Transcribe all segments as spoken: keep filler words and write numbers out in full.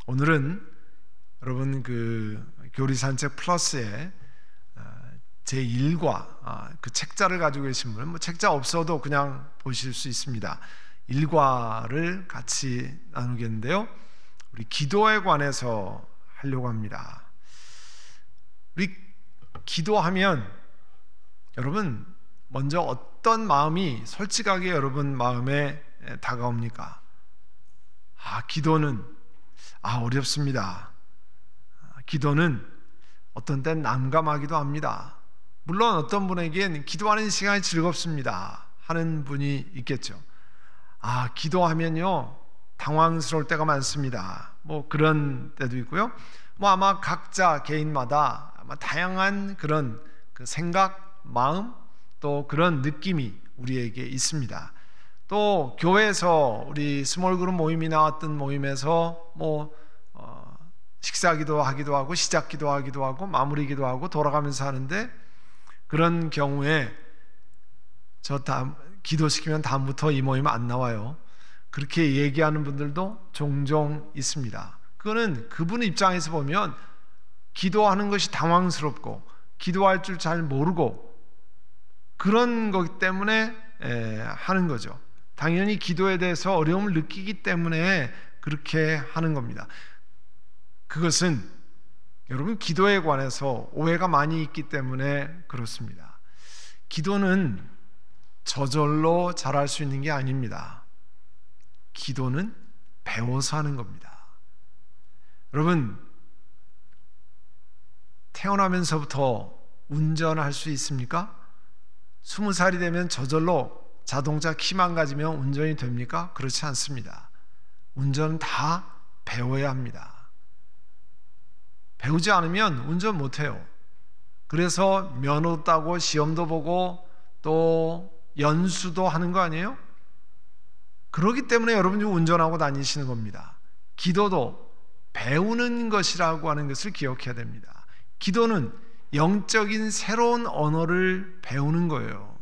오늘은 여러분 그 교리산책 플러스에 제일 과 그 책자를 가지고 계신 분, 뭐 책자 없어도 그냥 보실 수 있습니다. 일 과를 같이 나누겠는데요, 우리 기도에 관해서 하려고 합니다. 우리 기도하면 여러분 먼저 어떤 마음이 솔직하게 여러분 마음에 다가옵니까? 아, 기도는 아 어렵습니다. 기도는 어떤 땐 난감하기도 합니다. 물론 어떤 분에겐 기도하는 시간이 즐겁습니다 하는 분이 있겠죠. 아, 기도하면요 당황스러울 때가 많습니다. 뭐 그런 때도 있고요. 뭐 아마 각자 개인마다 아마 다양한 그런 그 생각, 마음, 또 그런 느낌이 우리에게 있습니다. 또 교회에서 우리 스몰그룹 모임이나 어떤 모임에서 뭐 어, 식사기도 하기도 하고 시작기도 하기도 하고 마무리기도 하고 돌아가면서 하는데, 그런 경우에 저 다음 기도시키면 다음부터 이 모임 안 나와요, 그렇게 얘기하는 분들도 종종 있습니다. 그거는 그분 입장에서 보면 기도하는 것이 당황스럽고 기도할 줄 잘 모르고 그런 거기 때문에 에, 하는 거죠. 당연히 기도에 대해서 어려움을 느끼기 때문에 그렇게 하는 겁니다. 그것은 여러분 기도에 관해서 오해가 많이 있기 때문에 그렇습니다. 기도는 저절로 잘할 수 있는 게 아닙니다. 기도는 배워서 하는 겁니다. 여러분 태어나면서부터 운전할 수 있습니까? 스무 살이 되면 저절로 자동차 키만 가지면 운전이 됩니까? 그렇지 않습니다. 운전은 다 배워야 합니다. 배우지 않으면 운전 못해요. 그래서 면허도 따고 시험도 보고 또 연수도 하는 거 아니에요? 그렇기 때문에 여러분이 운전하고 다니시는 겁니다. 기도도 배우는 것이라고 하는 것을 기억해야 됩니다. 기도는 영적인 새로운 언어를 배우는 거예요.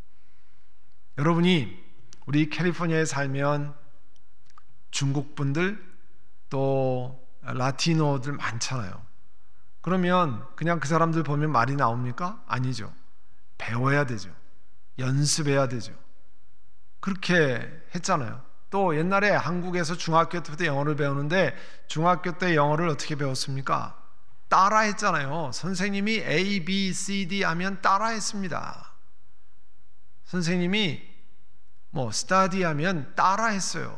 여러분이 우리 캘리포니아에 살면 중국 분들 또 라티노들 많잖아요. 그러면 그냥 그 사람들 보면 말이 나옵니까? 아니죠. 배워야 되죠. 연습해야 되죠. 그렇게 했잖아요. 또 옛날에 한국에서 중학교 때부터 영어를 배우는데 중학교 때 영어를 어떻게 배웠습니까? 따라 했잖아요. 선생님이 A, B, C, D 하면 따라 했습니다. 선생님이 뭐 study 하면 따라 했어요.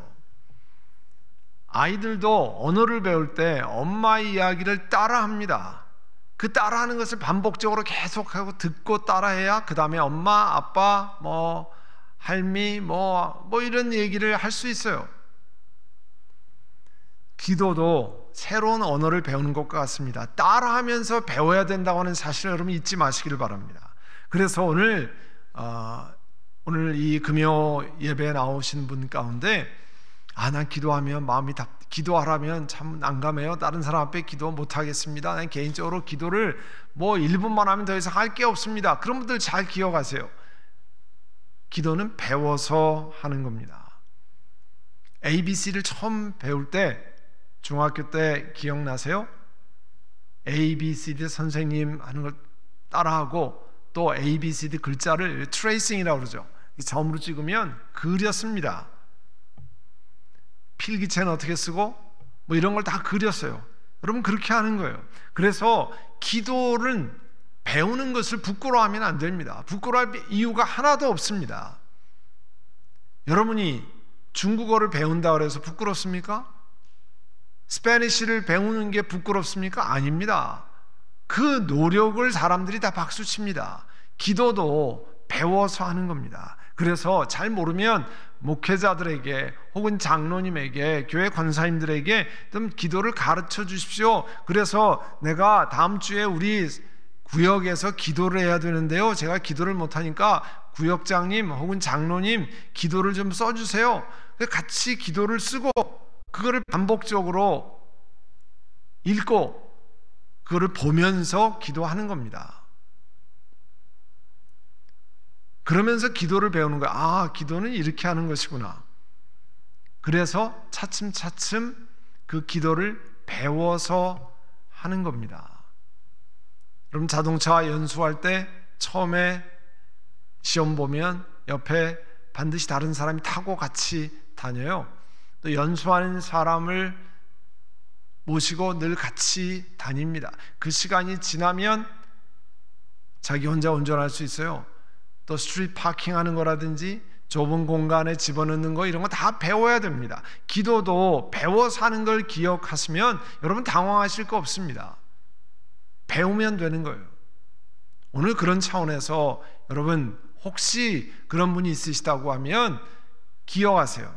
아이들도 언어를 배울 때 엄마의 이야기를 따라 합니다. 그 따라하는 것을 반복적으로 계속하고 듣고 따라해야 그 다음에 엄마, 아빠, 뭐 할미, 뭐, 뭐 이런 얘기를 할 수 있어요. 기도도 새로운 언어를 배우는 것과 같습니다. 따라하면서 배워야 된다고 하는 사실을 여러분 잊지 마시기를 바랍니다. 그래서 오늘 어, 오늘 이 금요 예배에 나오신 분 가운데 아, 난 기도하면 마음이 답, 기도하라면 참 난감해요. 다른 사람 앞에 기도 못하겠습니다. 난 개인적으로 기도를 뭐 일 분만 하면 더 이상 할 게 없습니다. 그런 분들 잘 기억하세요. 기도는 배워서 하는 겁니다. 에이비씨를 처음 배울 때 중학교 때 기억나세요? 에이비씨디 선생님 하는 걸 따라하고 또 에이비씨디 글자를 트레이싱이라고 그러죠. 점으로 찍으면 그렸습니다. 필기체는 어떻게 쓰고 뭐 이런 걸 다 그렸어요. 여러분 그렇게 하는 거예요. 그래서 기도를 배우는 것을 부끄러워하면 안 됩니다. 부끄러워할 이유가 하나도 없습니다. 여러분이 중국어를 배운다고 해서 부끄럽습니까? 스페니쉬를 배우는 게 부끄럽습니까? 아닙니다. 그 노력을 사람들이 다 박수칩니다. 기도도 배워서 하는 겁니다. 그래서 잘 모르면 목회자들에게 혹은 장로님에게 교회 권사님들에게 좀 기도를 가르쳐 주십시오. 그래서 내가 다음 주에 우리 구역에서 기도를 해야 되는데요, 제가 기도를 못하니까 구역장님 혹은 장로님 기도를 좀 써주세요. 같이 기도를 쓰고 그거를 반복적으로 읽고 그거를 보면서 기도하는 겁니다. 그러면서 기도를 배우는 거야. 아, 기도는 이렇게 하는 것이구나. 그래서 차츰차츰 그 기도를 배워서 하는 겁니다. 그럼 자동차 연수할 때 처음에 시험 보면 옆에 반드시 다른 사람이 타고 같이 다녀요. 또 연수하는 사람을 모시고 늘 같이 다닙니다. 그 시간이 지나면 자기 혼자 운전할 수 있어요. 또 스트리트 파킹하는 거라든지 좁은 공간에 집어넣는 거, 이런 거 다 배워야 됩니다. 기도도 배워서 하는 걸 기억하시면 여러분 당황하실 거 없습니다. 배우면 되는 거예요. 오늘 그런 차원에서 여러분 혹시 그런 분이 있으시다고 하면 기억하세요.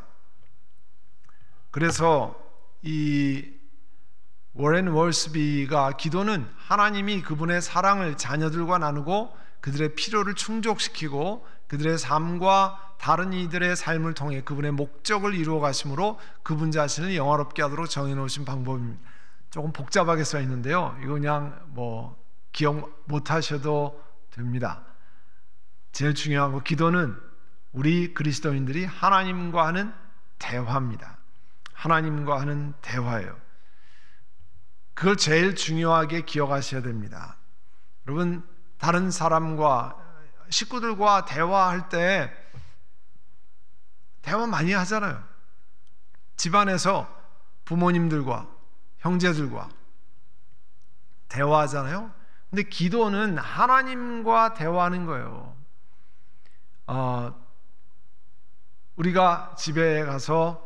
그래서 이 워렌 월스비가 기도는 하나님이 그분의 사랑을 자녀들과 나누고 그들의 필요를 충족시키고 그들의 삶과 다른 이들의 삶을 통해 그분의 목적을 이루어 가심으로 그분 자신을 영화롭게 하도록 정해놓으신 방법입니다. 조금 복잡하게 써 있는데요, 이거 그냥 뭐 기억 못 하셔도 됩니다. 제일 중요한 거, 기도는 우리 그리스도인들이 하나님과 하는 대화입니다. 하나님과 하는 대화예요. 그걸 제일 중요하게 기억하셔야 됩니다. 여러분, 다른 사람과 식구들과 대화할 때 대화 많이 하잖아요. 집안에서 부모님들과 형제들과 대화하잖아요. 근데 기도는 하나님과 대화하는 거예요. 어, 우리가 집에 가서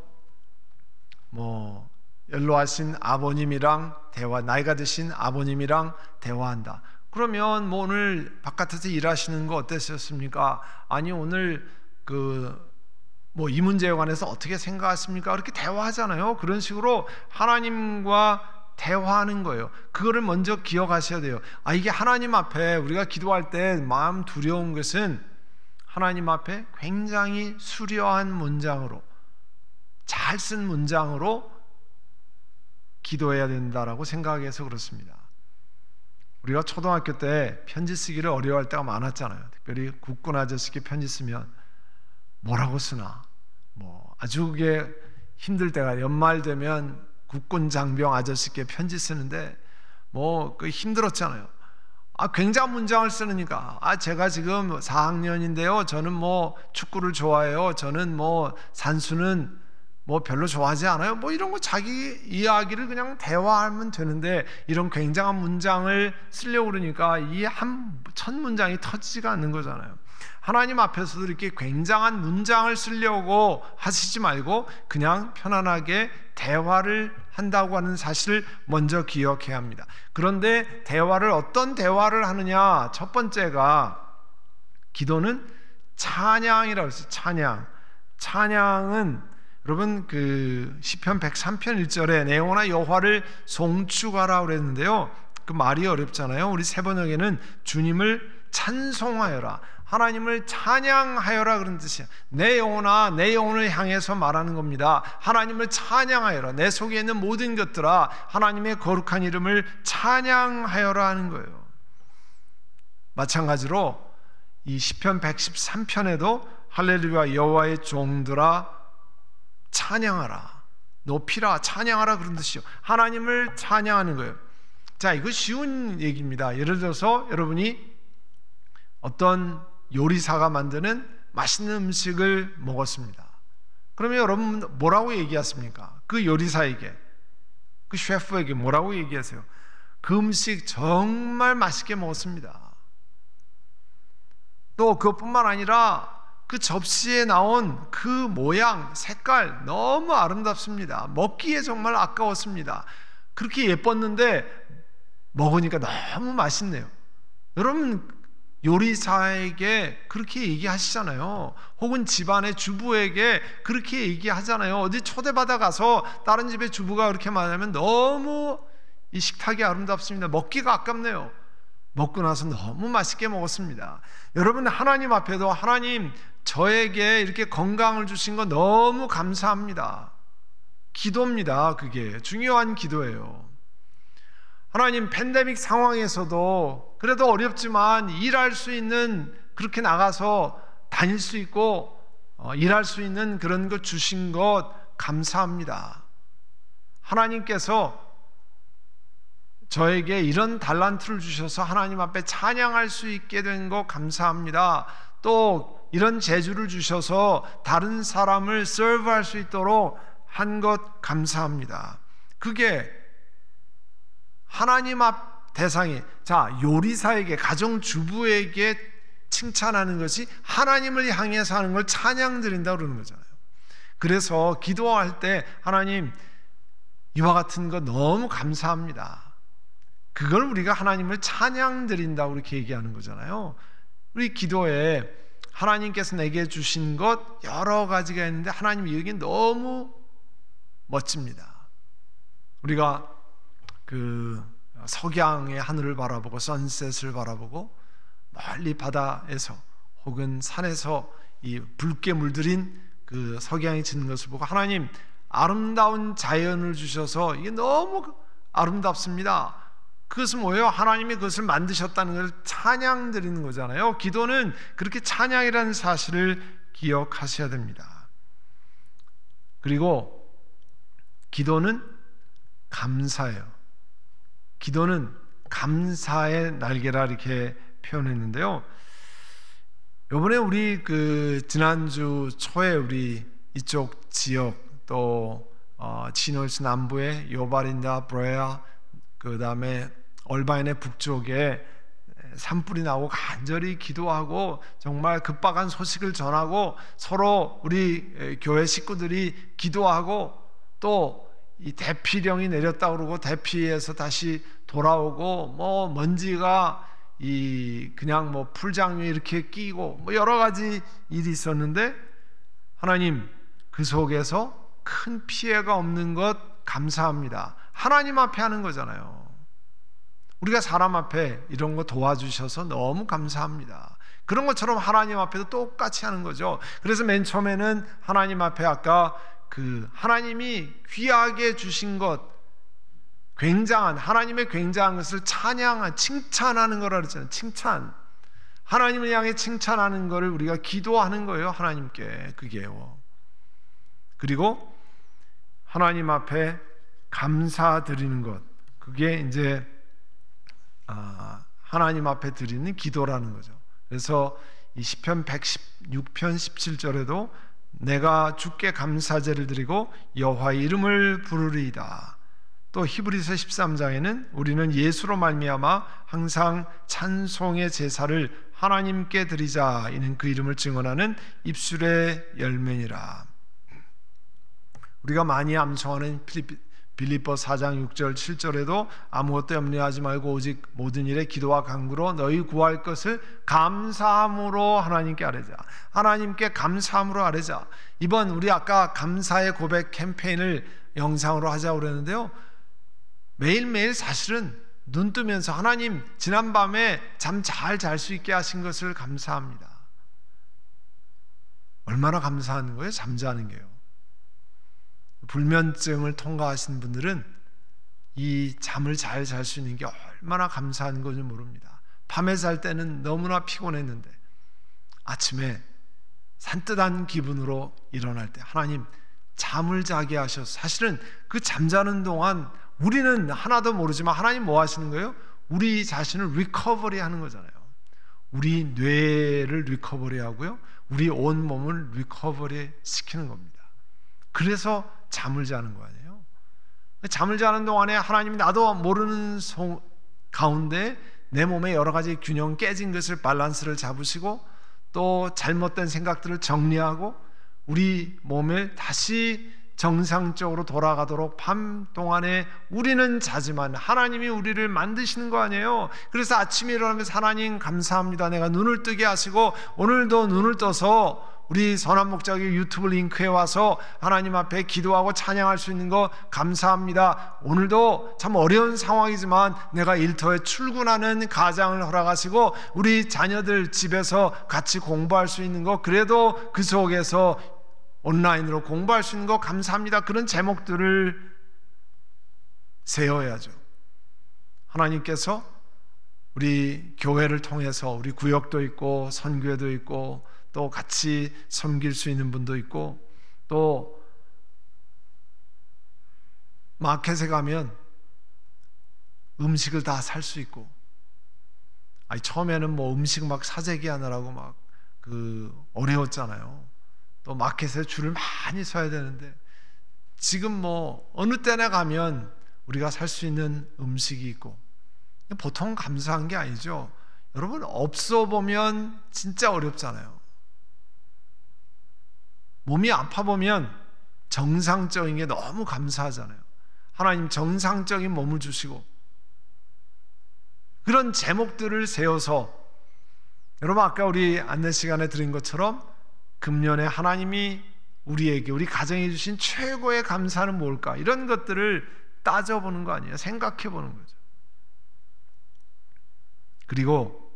뭐 연로하신 아버님이랑 대화, 나이가 드신 아버님이랑 대화한다. 그러면 뭐 오늘 바깥에서 일하시는 거 어땠었습니까? 아니 오늘 그 뭐 이 문제에 관해서 어떻게 생각하십니까? 그렇게 대화하잖아요. 그런 식으로 하나님과 대화하는 거예요. 그거를 먼저 기억하셔야 돼요. 아, 이게 하나님 앞에 우리가 기도할 때 마음 두려운 것은 하나님 앞에 굉장히 수려한 문장으로, 잘 쓴 문장으로 기도해야 된다라고 생각해서 그렇습니다. 우리가 초등학교 때 편지 쓰기를 어려워할 때가 많았잖아요. 특별히 국군 아저씨께 편지 쓰면 뭐라고 쓰나, 뭐 아주 그게 힘들 때가, 연말 되면 국군 장병 아저씨께 편지 쓰는데 뭐 그 힘들었잖아요. 아, 굉장한 문장을 쓰니까, 아, 제가 지금 사 학년인데요, 저는 뭐 축구를 좋아해요, 저는 뭐 산수는 뭐 별로 좋아하지 않아요, 뭐 이런 거 자기 이야기를 그냥 대화하면 되는데 이런 굉장한 문장을 쓰려고 그러니까 이 한 첫 문장이 터지지가 않는 거잖아요. 하나님 앞에서도 이렇게 굉장한 문장을 쓰려고 하시지 말고 그냥 편안하게 대화를 한다고 하는 사실을 먼저 기억해야 합니다. 그런데 대화를, 어떤 대화를 하느냐, 첫 번째가 기도는 찬양이라고 했어요. 찬양. 찬양은 여러분 그 시편 백삼 편 일 절에 내 영혼아 여호와를 송축하라 그랬는데요, 그 말이 어렵잖아요. 우리 세번역에는 주님을 찬송하여라, 하나님을 찬양하여라 그런 뜻이야. 내 영혼아, 내 영혼을 향해서 말하는 겁니다. 하나님을 찬양하여라, 내 속에 있는 모든 것들아 하나님의 거룩한 이름을 찬양하여라 하는 거예요. 마찬가지로 이 시편 백십삼 편에도 할렐루야 여호와의 종들아 찬양하라, 높이라, 찬양하라 그런 뜻이요. 하나님을 찬양하는 거예요. 자, 이거 쉬운 얘기입니다. 예를 들어서 여러분이 어떤 요리사가 만드는 맛있는 음식을 먹었습니다. 그러면 여러분 뭐라고 얘기하십니까? 그 요리사에게, 그 셰프에게 뭐라고 얘기하세요? 그 음식 정말 맛있게 먹었습니다. 또 그것뿐만 아니라 그 접시에 나온 그 모양, 색깔 너무 아름답습니다. 먹기에 정말 아까웠습니다. 그렇게 예뻤는데 먹으니까 너무 맛있네요. 여러분 요리사에게 그렇게 얘기하시잖아요. 혹은 집안의 주부에게 그렇게 얘기하잖아요. 어디 초대받아 가서 다른 집의 주부가 그렇게 말하면 너무 이 식탁이 아름답습니다. 먹기가 아깝네요. 먹고 나서 너무 맛있게 먹었습니다. 여러분 하나님 앞에도 하나님 저에게 이렇게 건강을 주신 거 너무 감사합니다. 기도입니다. 그게 중요한 기도예요. 하나님 팬데믹 상황에서도 그래도 어렵지만 일할 수 있는, 그렇게 나가서 다닐 수 있고 어, 일할 수 있는 그런 것 주신 것 감사합니다. 하나님께서 저에게 이런 달란트를 주셔서 하나님 앞에 찬양할 수 있게 된 거 감사합니다. 또 이런 재주를 주셔서 다른 사람을 서브할 수 있도록 한 것 감사합니다. 그게 하나님 앞 대상이, 자, 요리사에게, 가정주부에게 칭찬하는 것이 하나님을 향해서 하는 걸 찬양 드린다고 그러는 거잖아요. 그래서 기도할 때 하나님 이와 같은 거 너무 감사합니다. 그걸 우리가 하나님을 찬양 드린다고 이렇게 얘기하는 거잖아요. 우리 기도에 하나님께서 내게 주신 것 여러 가지가 있는데 하나님 여기 너무 멋집니다. 우리가 그 석양의 하늘을 바라보고 선셋을 바라보고 멀리 바다에서 혹은 산에서 이 붉게 물들인 그 석양이 지는 것을 보고 하나님 아름다운 자연을 주셔서 이게 너무 아름답습니다. 그것은 뭐예요? 하나님이 그것을 만드셨다는 걸 찬양 드리는 거잖아요. 기도는 그렇게 찬양이라는 사실을 기억하셔야 됩니다. 그리고 기도는 감사예요. 기도는 감사의 날개라 이렇게 표현했는데요. 이번에 우리 그 지난주 초에 우리 이쪽 지역 또 어, 치노스 남부의 요바린다 브레아 그 다음에 얼바인의 북쪽에 산불이 나고 간절히 기도하고 정말 급박한 소식을 전하고 서로 우리 교회 식구들이 기도하고 또 이 대피령이 내렸다고 그러고 대피에서 다시 돌아오고 뭐 먼지가 이 그냥 뭐 풀장 위에 이렇게 끼고 뭐 여러 가지 일이 있었는데 하나님 그 속에서 큰 피해가 없는 것 감사합니다. 하나님 앞에 하는 거잖아요. 우리가 사람 앞에 이런 거 도와주셔서 너무 감사합니다. 그런 것처럼 하나님 앞에도 똑같이 하는 거죠. 그래서 맨 처음에는 하나님 앞에 아까 그 하나님이 귀하게 주신 것, 굉장한 하나님의 굉장한 것을 찬양한 칭찬하는 거라 그랬잖아요. 칭찬. 하나님을 향해 칭찬하는 것을 우리가 기도하는 거예요. 하나님께. 그게요. 그리고 하나님 앞에 감사드리는 것. 그게 이제 아, 하나님 앞에 드리는 기도라는 거죠. 그래서 이 시편 백십육 편 십칠 절에도 내가 주께 감사제를 드리고 여호와의 이름을 부르리이다. 또 히브리서 십삼 장에는 우리는 예수로 말미암아 항상 찬송의 제사를 하나님께 드리자. 이는 그 이름을 증언하는 입술의 열매니라. 우리가 많이 암송하는 빌립보 사 장 육 절 칠 절에도 아무것도 염려하지 말고 오직 모든 일에 기도와 간구로 너희 구할 것을 감사함으로 하나님께 아뢰자. 하나님께 감사함으로 아뢰자. 이번 우리 아까 감사의 고백 캠페인을 영상으로 하자고 그랬는데요, 매일매일 사실은 눈 뜨면서 하나님 지난밤에 잠 잘 잘 수 있게 하신 것을 감사합니다. 얼마나 감사한 거예요? 잠자는 게요. 불면증을 통과하신 분들은 이 잠을 잘 잘 수 있는 게 얼마나 감사한 건지 모릅니다. 밤에 잘 때는 너무나 피곤했는데 아침에 산뜻한 기분으로 일어날 때 하나님 잠을 자게 하셔서, 사실은 그 잠자는 동안 우리는 하나도 모르지만 하나님 뭐 하시는 거예요? 우리 자신을 리커버리 하는 거잖아요. 우리 뇌를 리커버리 하고요, 우리 온 몸을 리커버리 시키는 겁니다. 그래서 잠을 자는 거 아니에요? 잠을 자는 동안에 하나님이 나도 모르는 소, 가운데 내 몸에 여러 가지 균형 깨진 것을 밸런스를 잡으시고 또 잘못된 생각들을 정리하고 우리 몸을 다시 정상적으로 돌아가도록 밤 동안에 우리는 자지만 하나님이 우리를 만드시는 거 아니에요? 그래서 아침에 일어나면서 하나님 감사합니다. 내가 눈을 뜨게 하시고 오늘도 눈을 떠서 우리 선한 목자의 유튜브 링크에 와서 하나님 앞에 기도하고 찬양할 수 있는 거 감사합니다. 오늘도 참 어려운 상황이지만 내가 일터에 출근하는 가장을 허락하시고 우리 자녀들 집에서 같이 공부할 수 있는 거, 그래도 그 속에서 온라인으로 공부할 수 있는 거 감사합니다. 그런 제목들을 세워야죠. 하나님께서 우리 교회를 통해서 우리 구역도 있고 선교회도 있고 또 같이 섬길 수 있는 분도 있고 또 마켓에 가면 음식을 다 살 수 있고, 아니 처음에는 뭐 음식 막 사재기 하느라고 막 그 어려웠잖아요. 또 마켓에 줄을 많이 서야 되는데 지금 뭐 어느 때나 가면 우리가 살 수 있는 음식이 있고, 보통 감사한 게 아니죠. 여러분, 없어 보면 진짜 어렵잖아요. 몸이 아파 보면 정상적인 게 너무 감사하잖아요. 하나님 정상적인 몸을 주시고, 그런 제목들을 세워서, 여러분 아까 우리 안내 시간에 드린 것처럼 금년에 하나님이 우리에게, 우리 가정에 주신 최고의 감사는 뭘까? 이런 것들을 따져보는 거 아니에요? 생각해 보는 거죠. 그리고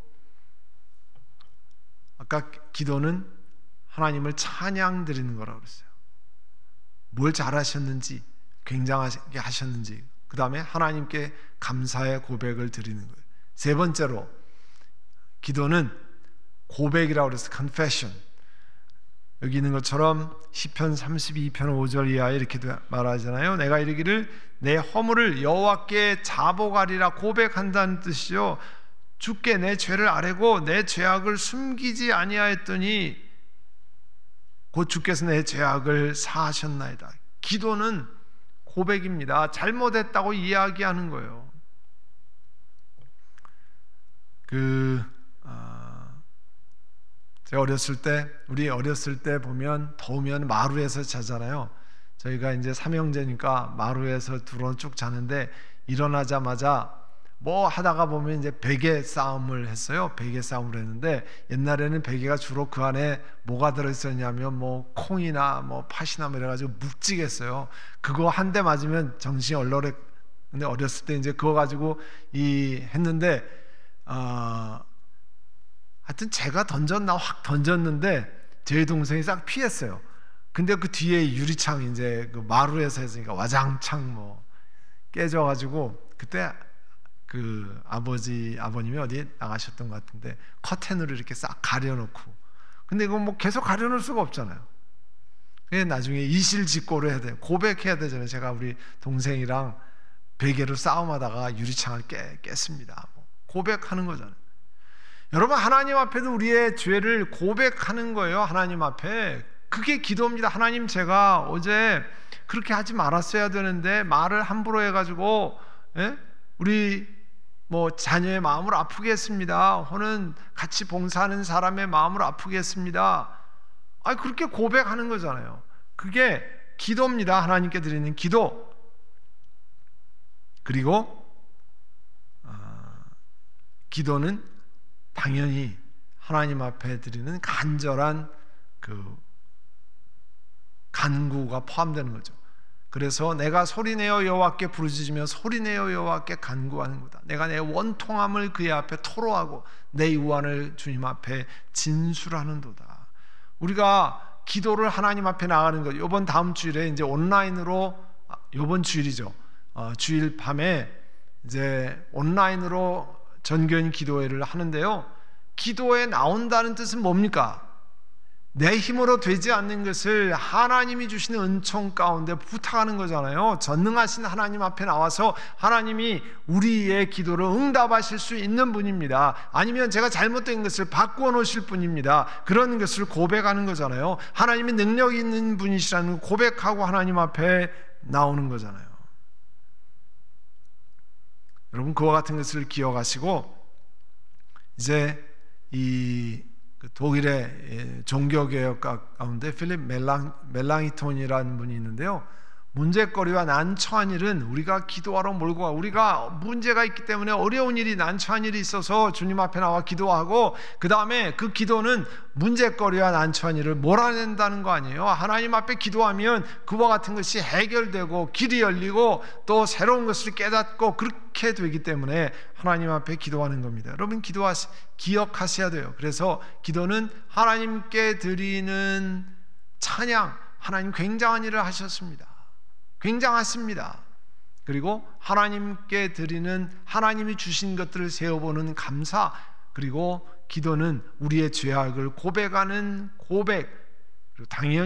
아까 기도는 하나님을 찬양 드리는 거라고 그랬어요. 뭘 잘하셨는지, 굉장하게 하셨는지, 그 다음에 하나님께 감사의 고백을 드리는 거예요. 세 번째로 기도는 고백이라고 그래서 confession. 여기 있는 것처럼 시편 삼십이 편 오 절 이하에 이렇게 말하잖아요. 내가 이르기를 내 허물을 여호와께 자복하리라 고백한다는 뜻이요, 주께 내 죄를 아뢰고 내 죄악을 숨기지 아니하였더니 곧 주께서 내 죄악을 사하셨나이다. 기도는 고백입니다. 잘못했다고 이야기하는 거예요. 그 어, 제가 어렸을 때, 우리 어렸을 때 보면 더우면 마루에서 자잖아요. 저희가 이제 삼형제니까 마루에서 두루 쭉 자는데, 일어나자마자 뭐 하다가 보면 이제 베개 싸움을 했어요. 베개 싸움을 했는데, 옛날에는 베개가 주로 그 안에 뭐가 들어있었냐면 뭐 콩이나 뭐 팥이나 뭐 이래가지고 묵직했어요. 그거 한 대 맞으면 정신이 얼얼해. 근데 어렸을 때 이제 그거 가지고 이 했는데, 어, 하여튼 제가 던졌나 확 던졌는데 제 동생이 싹 피했어요. 근데 그 뒤에 유리창, 이제 그 마루에서 했으니까 와장창 뭐 깨져가지고, 그때 그 아버지 아버님이 어디 나가셨던 것 같은데 커튼으로 이렇게 싹 가려놓고, 근데 이거 뭐 계속 가려놓을 수가 없잖아요. 그래서 나중에 이실직고를 해야 돼요. 고백해야 되잖아요. 제가 우리 동생이랑 베개로 싸움하다가 유리창을 깨, 깼습니다. 뭐 고백하는 거잖아요. 여러분, 하나님 앞에도 우리의 죄를 고백하는 거예요. 하나님 앞에. 그게 기도입니다. 하나님, 제가 어제 그렇게 하지 말았어야 되는데 말을 함부로 해가지고 예? 우리 뭐 자녀의 마음을 아프게 했습니다. 혹은 같이 봉사하는 사람의 마음을 아프게 했습니다. 아, 그렇게 고백하는 거잖아요. 그게 기도입니다. 하나님께 드리는 기도. 그리고 어, 기도는 당연히 하나님 앞에 드리는 간절한 그 간구가 포함되는 거죠. 그래서 내가 소리내어 여호와께 부르짖으며 소리내어 여호와께 간구하는 거다. 내가 내 원통함을 그의 앞에 토로하고 내 유한을 주님 앞에 진술하는도다. 우리가 기도를 하나님 앞에 나가는 것. 이번 다음 주일에 이제 온라인으로, 이번 주일이죠. 어, 주일 밤에 이제 온라인으로 전교인 기도회를 하는데요. 기도에 나온다는 뜻은 뭡니까? 내 힘으로 되지 않는 것을 하나님이 주시는 은총 가운데 부탁하는 거잖아요. 전능하신 하나님 앞에 나와서 하나님이 우리의 기도를 응답하실 수 있는 분입니다. 아니면 제가 잘못된 것을 바꾸어 놓으실 분입니다. 그런 것을 고백하는 거잖아요. 하나님이 능력 있는 분이시라는 고백하고 하나님 앞에 나오는 거잖아요. 여러분, 그와 같은 것을 기억하시고, 이제 이 독일의 종교개혁 가운데 필립 멜랑, 멜랑이톤이라는 분이 있는데요. 문제거리와 난처한 일은 우리가 기도하러 몰고 가. 우리가 문제가 있기 때문에 어려운 일이, 난처한 일이 있어서 주님 앞에 나와 기도하고, 그 다음에 그 기도는 문제거리와 난처한 일을 몰아낸다는 거 아니에요. 하나님 앞에 기도하면 그와 같은 것이 해결되고 길이 열리고 또 새로운 것을 깨닫고 그렇게 되기 때문에 하나님 앞에 기도하는 겁니다. 여러분, 기도하시, 기억하셔야 돼요. 그래서 기도는 하나님께 드리는 찬양. 하나님 굉장한 일을 하셨습니다. 굉장하십니다. 그리고 하나님께 드리는, 하나님이 주신 것들을 세어보는 감사. 그리고 기도는 우리의 죄악을 고백하는 고백. 그리고 당연히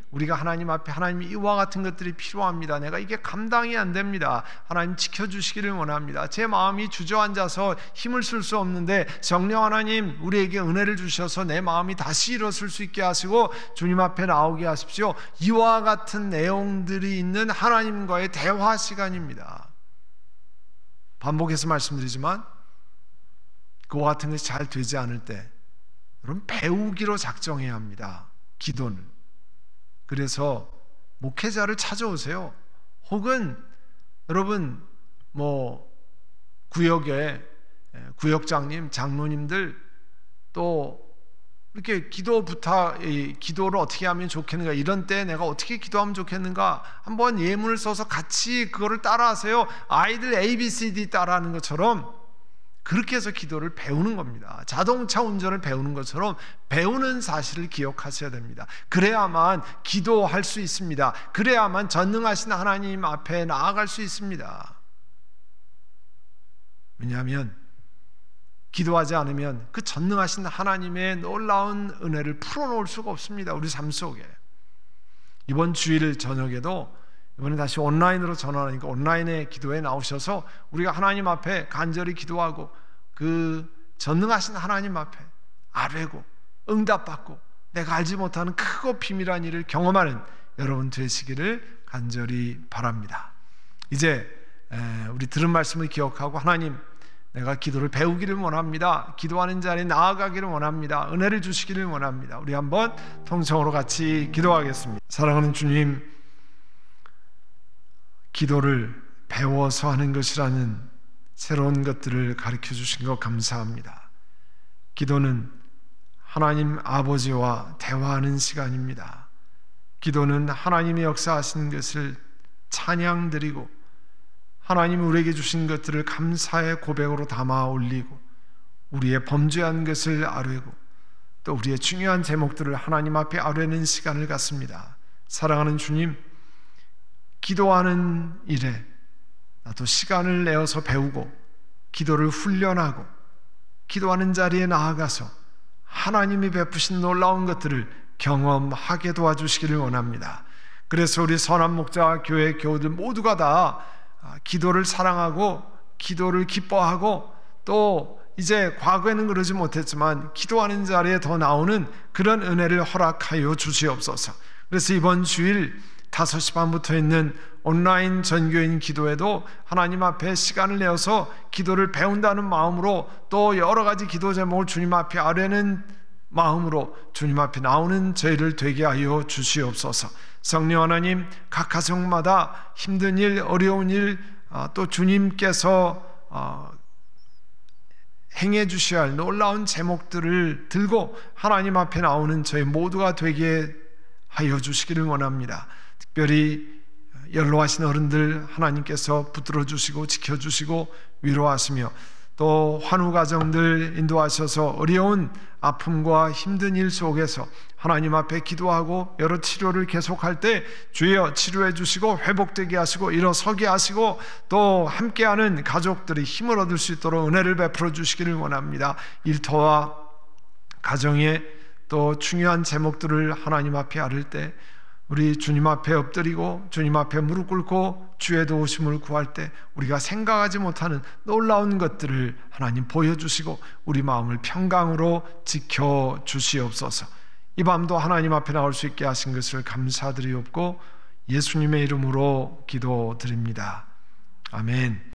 우리가 하나님 앞에 하나님 이와 같은 것들이 필요합니다. 내가 이게 감당이 안 됩니다. 하나님 지켜주시기를 원합니다. 제 마음이 주저앉아서 힘을 쓸 수 없는데 성령 하나님 우리에게 은혜를 주셔서 내 마음이 다시 일어설 수 있게 하시고 주님 앞에 나오게 하십시오. 이와 같은 내용들이 있는 하나님과의 대화 시간입니다. 반복해서 말씀드리지만 그와 같은 것이 잘 되지 않을 때 여러분 배우기로 작정해야 합니다. 기도는. 그래서 목회자를 찾아오세요. 혹은 여러분 뭐 구역에 구역장님, 장로님들 또 이렇게 기도 부탁, 기도를 어떻게 하면 좋겠는가, 이런 때 내가 어떻게 기도하면 좋겠는가 한번 예문을 써서 같이 그거를 따라하세요. 아이들 에이 비 씨 디 따라하는 것처럼 그렇게 해서 기도를 배우는 겁니다. 자동차 운전을 배우는 것처럼 배우는 사실을 기억하셔야 됩니다. 그래야만 기도할 수 있습니다. 그래야만 전능하신 하나님 앞에 나아갈 수 있습니다. 왜냐하면 기도하지 않으면 그 전능하신 하나님의 놀라운 은혜를 풀어놓을 수가 없습니다. 우리 삶 속에. 이번 주일 저녁에도 이번에 다시 온라인으로 전환하니까 온라인의 기도에 나오셔서 우리가 하나님 앞에 간절히 기도하고 그 전능하신 하나님 앞에 아뢰고 응답받고 내가 알지 못하는 크고 비밀한 일을 경험하는 여러분 되시기를 간절히 바랍니다. 이제 우리 들은 말씀을 기억하고 하나님 내가 기도를 배우기를 원합니다. 기도하는 자리에 나아가기를 원합니다. 은혜를 주시기를 원합니다. 우리 한번 통성으로 같이 기도하겠습니다. 사랑하는 주님, 기도를 배워서 하는 것이라는 새로운 것들을 가르쳐 주신 것 감사합니다. 기도는 하나님 아버지와 대화하는 시간입니다. 기도는 하나님의 역사하시는 것을 찬양드리고 하나님이 우리에게 주신 것들을 감사의 고백으로 담아 올리고 우리의 범죄한 것을 아뢰고 또 우리의 중요한 제목들을 하나님 앞에 아뢰는 시간을 갖습니다. 사랑하는 주님, 기도하는 일에 나도 시간을 내어서 배우고 기도를 훈련하고 기도하는 자리에 나아가서 하나님이 베푸신 놀라운 것들을 경험하게 도와주시기를 원합니다. 그래서 우리 선한 목자와 교회 교우들 모두가 다 기도를 사랑하고 기도를 기뻐하고 또 이제 과거에는 그러지 못했지만 기도하는 자리에 더 나오는 그런 은혜를 허락하여 주시옵소서. 그래서 이번 주일 다섯 시 반부터 있는 온라인 전교인 기도에도 하나님 앞에 시간을 내어서 기도를 배운다는 마음으로 또 여러 가지 기도 제목을 주님 앞에 아뢰는 마음으로 주님 앞에 나오는 저희를 되게 하여 주시옵소서. 성령 하나님, 각 가정마다 힘든 일, 어려운 일, 또 주님께서 행해 주셔야 할 놀라운 제목들을 들고 하나님 앞에 나오는 저희 모두가 되게 하여 주시기를 원합니다. 특별히 연로하신 어른들 하나님께서 붙들어 주시고 지켜주시고 위로하시며 또 환우 가정들 인도하셔서 어려운 아픔과 힘든 일 속에서 하나님 앞에 기도하고 여러 치료를 계속할 때 주여 치료해 주시고 회복되게 하시고 일어서게 하시고 또 함께하는 가족들이 힘을 얻을 수 있도록 은혜를 베풀어 주시기를 원합니다. 일터와 가정에 또 중요한 제목들을 하나님 앞에 아를 때 우리 주님 앞에 엎드리고 주님 앞에 무릎 꿇고 주의 도우심을 구할 때 우리가 생각하지 못하는 놀라운 것들을 하나님 보여주시고 우리 마음을 평강으로 지켜주시옵소서. 이 밤도 하나님 앞에 나올 수 있게 하신 것을 감사드리옵고 예수님의 이름으로 기도드립니다. 아멘.